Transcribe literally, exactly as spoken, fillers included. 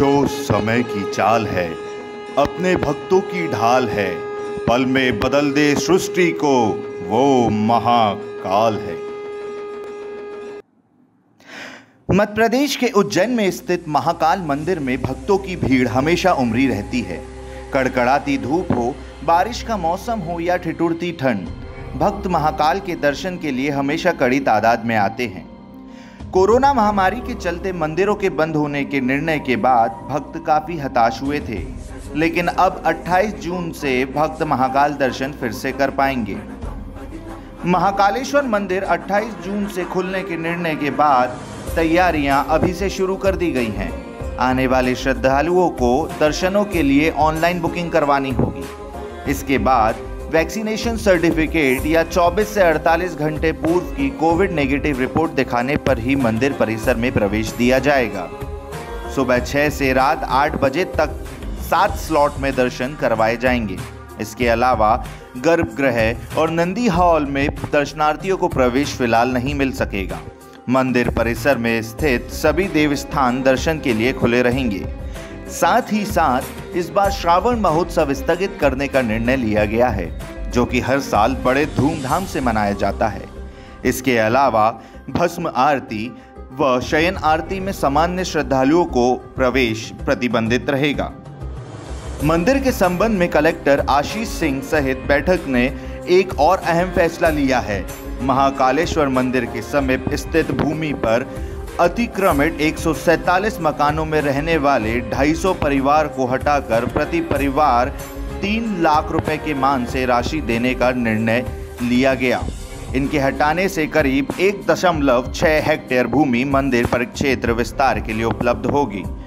जो समय की चाल है, अपने भक्तों की ढाल है, पल में बदल दे सृष्टि को, वो महाकाल है। मध्य प्रदेश के उज्जैन में स्थित महाकाल मंदिर में भक्तों की भीड़ हमेशा उमड़ी रहती है। कड़कड़ाती धूप हो, बारिश का मौसम हो या ठिठुरती ठंड, भक्त महाकाल के दर्शन के लिए हमेशा कड़ी तादाद में आते हैं। कोरोना महामारी के चलते मंदिरों के बंद होने के निर्णय के बाद भक्त काफी हताश हुए थे, लेकिन अब अट्ठाईस जून से भक्त महाकाल दर्शन फिर से कर पाएंगे। महाकालेश्वर मंदिर अट्ठाईस जून से खुलने के निर्णय के बाद तैयारियां अभी से शुरू कर दी गई हैं। आने वाले श्रद्धालुओं को दर्शनों के लिए ऑनलाइन बुकिंग करवानी होगी। इसके बाद वैक्सीनेशन सर्टिफिकेट या चौबीस से अड़तालीस घंटे पूर्व की कोविड नेगेटिव रिपोर्ट दिखाने पर ही मंदिर परिसर में प्रवेश दिया जाएगा। सुबह छह से रात आठ बजे तक सात स्लॉट में दर्शन करवाए जाएंगे। इसके अलावा गर्भगृह और नंदी हॉल में दर्शनार्थियों को प्रवेश फिलहाल नहीं मिल सकेगा। मंदिर परिसर में स्थित सभी देवस्थान दर्शन के लिए खुले रहेंगे। साथ ही साथ इस बार श्रावण महोत्सव स्थगित करने का निर्णय लिया गया है, जो कि हर साल बड़े धूमधाम से मनाया जाता है। इसके अलावा भस्म आरती व शयन आरती में सामान्य श्रद्धालुओं को प्रवेश प्रतिबंधित रहेगा। मंदिर के संबंध में कलेक्टर आशीष सिंह सहित बैठक ने एक और अहम फैसला लिया है। महाकालेश्वर मंदिर के समीप स्थित भूमि पर अतिक्रमित एक सौ सैंतालीस मकानों में रहने वाले ढाई सौ परिवार को हटाकर प्रति परिवार तीन लाख रुपए के मान से राशि देने का निर्णय लिया गया। इनके हटाने से करीब एक दशमलव छह हेक्टेयर भूमि मंदिर परिक्षेत्र विस्तार के लिए उपलब्ध होगी।